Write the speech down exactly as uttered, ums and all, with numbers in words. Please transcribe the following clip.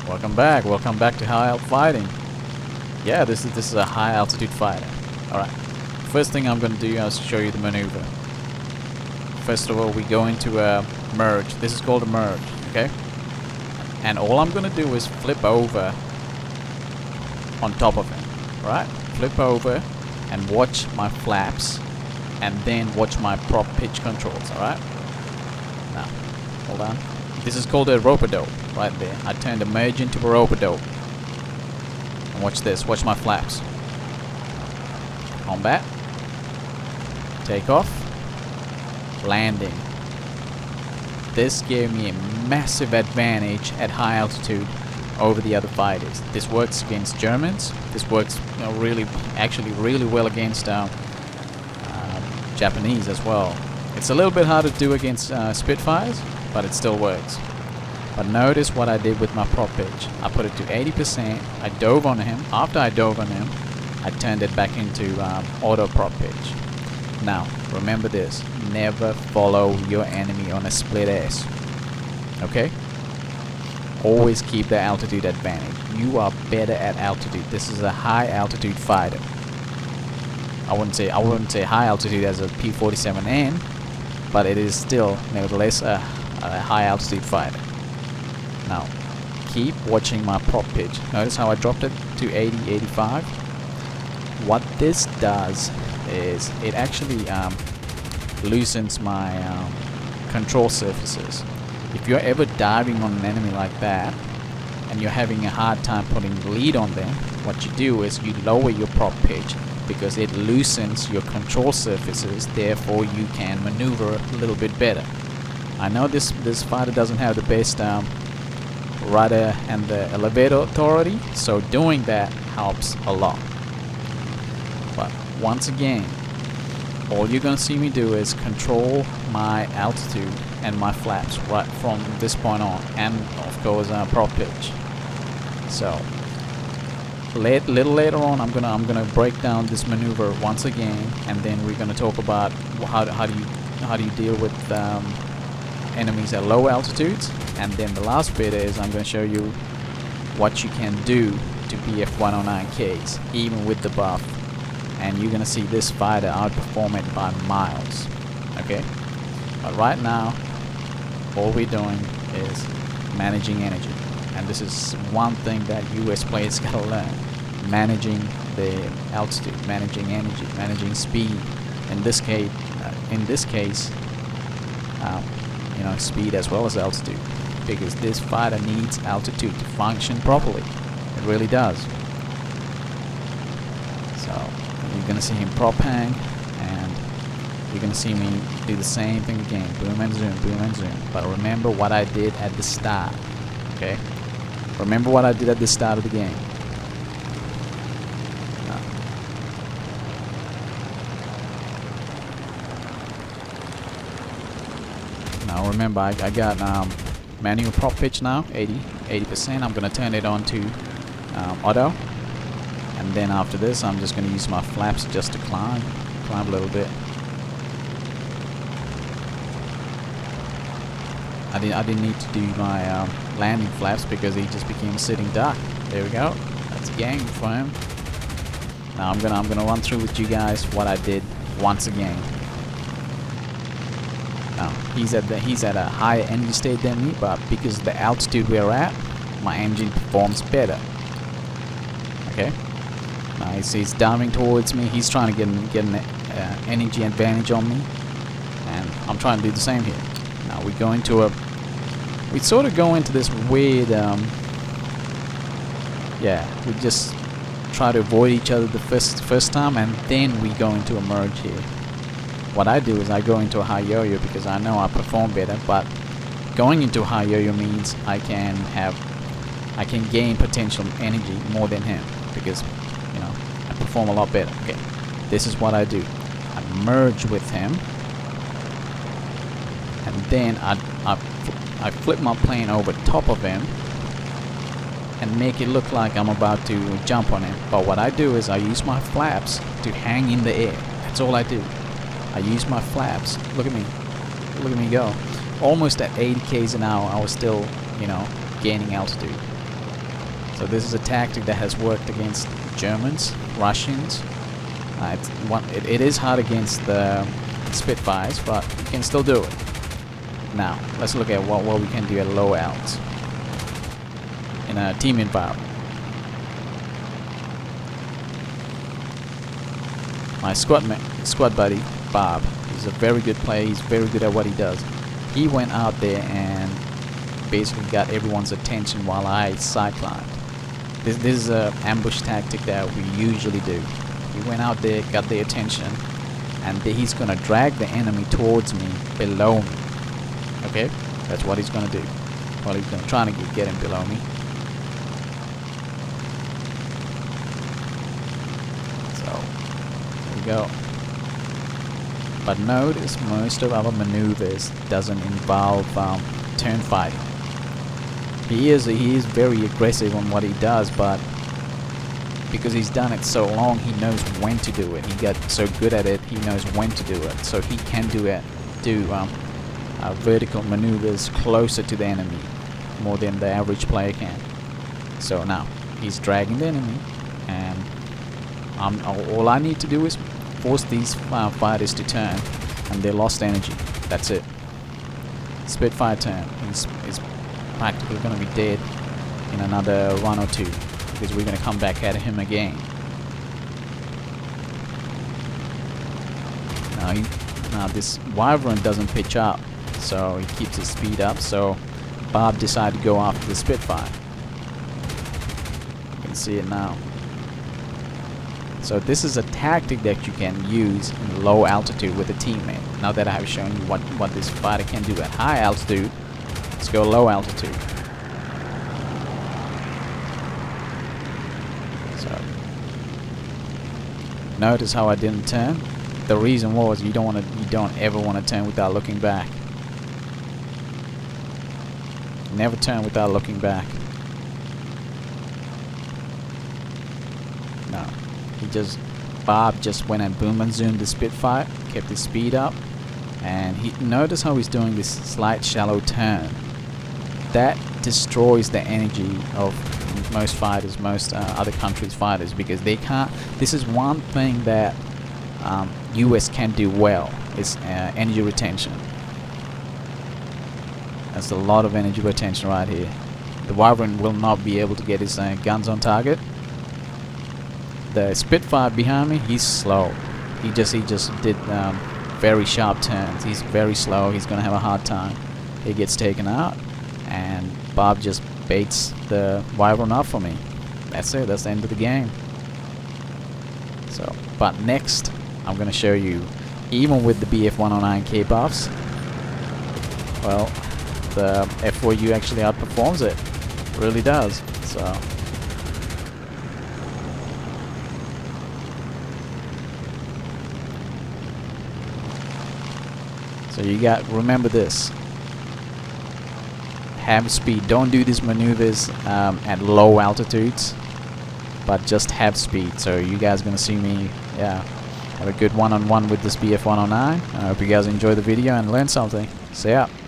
Welcome back. Welcome back to high alt fighting. Yeah, this is this is a high altitude fighter. All right. First thing I'm gonna do is show you the maneuver. First of all, we go into a merge. This is called a merge. Okay. And all I'm gonna do is flip over on top of him. Right? Flip over and watch my flaps, and then watch my prop pitch controls. All right. Now, hold on. This is called a rope-a-dope right there. I turned the merge into a rope-a-dope. And watch this. Watch my flaps. Combat. Take off. Landing. This gave me a massive advantage at high altitude over the other fighters. This works against Germans. This works, you know, really, actually really well against uh, uh, Japanese as well. It's a little bit harder to do against uh, Spitfires, but it still works. But notice what I did with my prop pitch. I put it to eighty percent. I dove on him. After I dove on him, I turned it back into um, auto prop pitch. Now, remember this. Never follow your enemy on a split S. Okay? Always keep the altitude advantage. You are better at altitude. This is a high altitude fighter. I wouldn't say I wouldn't say high altitude as a P forty-seven N, but it is still nevertheless a, a high altitude fighter. Now, keep watching my prop pitch. Notice how I dropped it to eighty, eighty-five. What this does is it actually um, loosens my um, control surfaces. If you're ever diving on an enemy like that and you're having a hard time putting lead on them, what you do is you lower your prop pitch because it loosens your control surfaces, therefore you can maneuver a little bit better. I know this this fighter doesn't have the best um, rudder and the elevator authority, so doing that helps a lot. But once again, all you're gonna see me do is control my altitude and my flaps right from this point on, and of course uh, prop pitch. So late, little later on, I'm gonna I'm gonna break down this maneuver once again, and then we're gonna talk about how how do you how do you deal with um, enemies at low altitudes, and then the last bit is I'm gonna show you what you can do to B F one oh nine Ks even with the buff. And you're gonna see this fighter outperform it by miles. Okay? But right now, all we're doing is managing energy. And this is one thing that U S players gotta learn. Managing the altitude, managing energy, managing speed. In this case, uh, in this case, um, you know, speed as well as altitude. Because this fighter needs altitude to function properly. It really does. So you're gonna see him prop hang, and you're gonna see me do the same thing again. Boom and zoom, boom and zoom. But remember what I did at the start. Okay? Remember what I did at the start of the game. Now remember, I, I got um, manual prop pitch now, eighty percent. I'm gonna turn it on to um, auto. And then after this, I'm just going to use my flaps just to climb, climb a little bit. I didn't, I didn't need to do my um, landing flaps because he just became a sitting duck. There we go. That's a game for him. Now I'm gonna, I'm gonna run through with you guys what I did once again. Now he's at the, he's at a higher energy state than me, but because of the altitude we're at, my engine performs better. Okay. Now he's, he's diving towards me. He's trying to get an, get an uh, energy advantage on me, and I'm trying to do the same here. Now we go into a, we sort of go into this weird, um, yeah, we just try to avoid each other the first first time, and then we go into a merge here. What I do is I go into a high yo-yo because I know I perform better, but going into a high yo-yo means I can have, I can gain potential energy more than him because, you know, I perform a lot better. Okay, this is what I do. I merge with him, and then I, I, I flip my plane over top of him and make it look like I'm about to jump on him. But what I do is I use my flaps to hang in the air. That's all I do. I use my flaps. Look at me. Look at me go. Almost at eighty K's an hour, I was still, you know, gaining altitude. So this is a tactic that has worked against Germans, Russians. Uh, it's one, it, it is hard against the Spitfires, but you can still do it. Now, let's look at what, what we can do at low alt in a team environment. My squad, ma squad buddy, Bob, he's a very good player. He's very good at what he does. He went out there and basically got everyone's attention while I side climbed. This, this is an ambush tactic that we usually do. He went out there, got their attention, and th he's gonna drag the enemy towards me, below me. Okay, that's what he's gonna do. Well, he's gonna try to get, get him below me. So there we go. But notice most of our maneuvers doesn't involve um, turn fighting. He is he is very aggressive on what he does, but because he's done it so long, he knows when to do it. He got so good at it, he knows when to do it. So he can do it, do um, uh, vertical maneuvers closer to the enemy, more than the average player can. So now he's dragging the enemy, and um, all I need to do is force these uh, fighters to turn, and they lost energy. That's it. Spitfire turn. He's, he's practically going to be dead in another one or two, because we're going to come back at him again. Now, he, now this Wyvern doesn't pitch up, so he keeps his speed up. So Bob decided to go after the Spitfire. You can see it now. So this is a tactic that you can use in low altitude with a teammate. Now that I have shown you what, what this fighter can do at high altitude, let's go low altitude. So notice how I didn't turn. The reason was you don't want to, you don't ever want to turn without looking back. Never turn without looking back. No. He just, Bob just went and boom and zoomed the Spitfire, kept his speed up, and he notice how he's doing this slight shallow turn. That destroys the energy of most fighters, most uh, other countries' fighters, because they can't. This is one thing that um, U S can do well, is uh, energy retention. That's a lot of energy retention right here. The Wyvern will not be able to get his uh, guns on target. The Spitfire behind me, he's slow. He just he just did um, very sharp turns. He's very slow. He's gonna have a hard time. He gets taken out, and Bob just baits the Wyvern up for me. That's it. That's the end of the game. So, but next, I'm gonna show you, even with the B F one oh nine K buffs, well, the F four U actually outperforms it. It really does. So. So you got, remember this, have speed. Don't do these maneuvers um, at low altitudes, but just have speed. So you guys are gonna see me, yeah, have a good one-on-one with this B F one oh nine. I hope you guys enjoy the video and learn something. See ya.